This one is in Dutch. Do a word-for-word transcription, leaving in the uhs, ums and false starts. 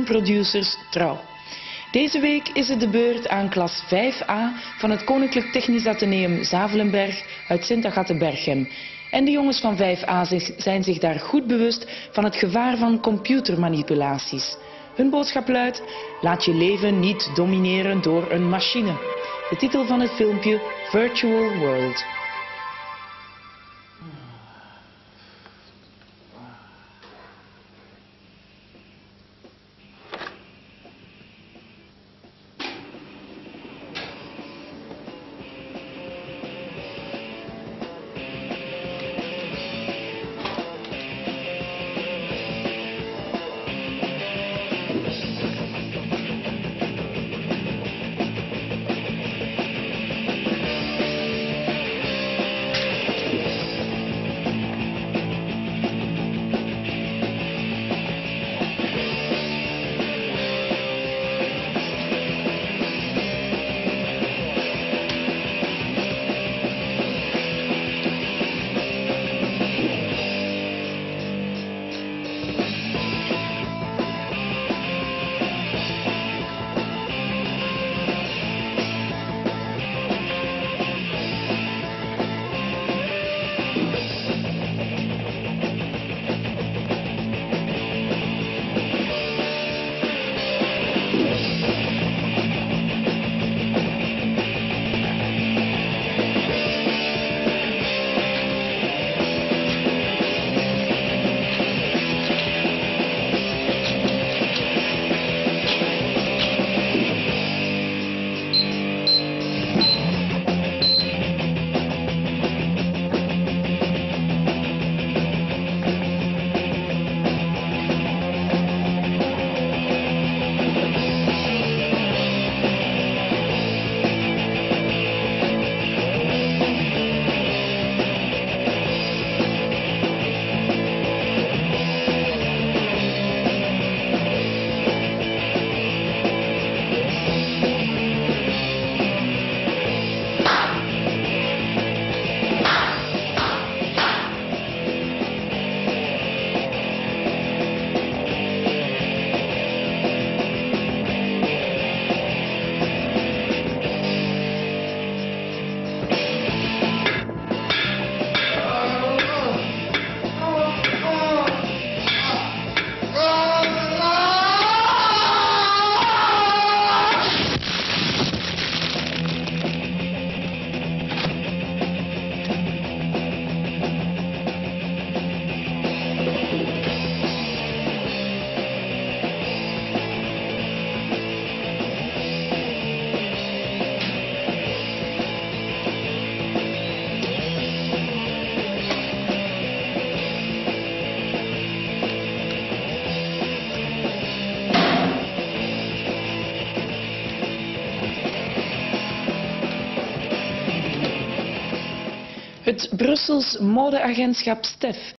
Producers trouw. Deze week is het de beurt aan klas vijf A van het Koninklijk Technisch Atheneum Zavelenberg uit Sint-Agatha-Berchem. En de jongens van vijf A zijn zich daar goed bewust van het gevaar van computermanipulaties. Hun boodschap luidt: laat je leven niet domineren door een machine. De titel van het filmpje: Virtual World. Het Brussels modeagentschap Stef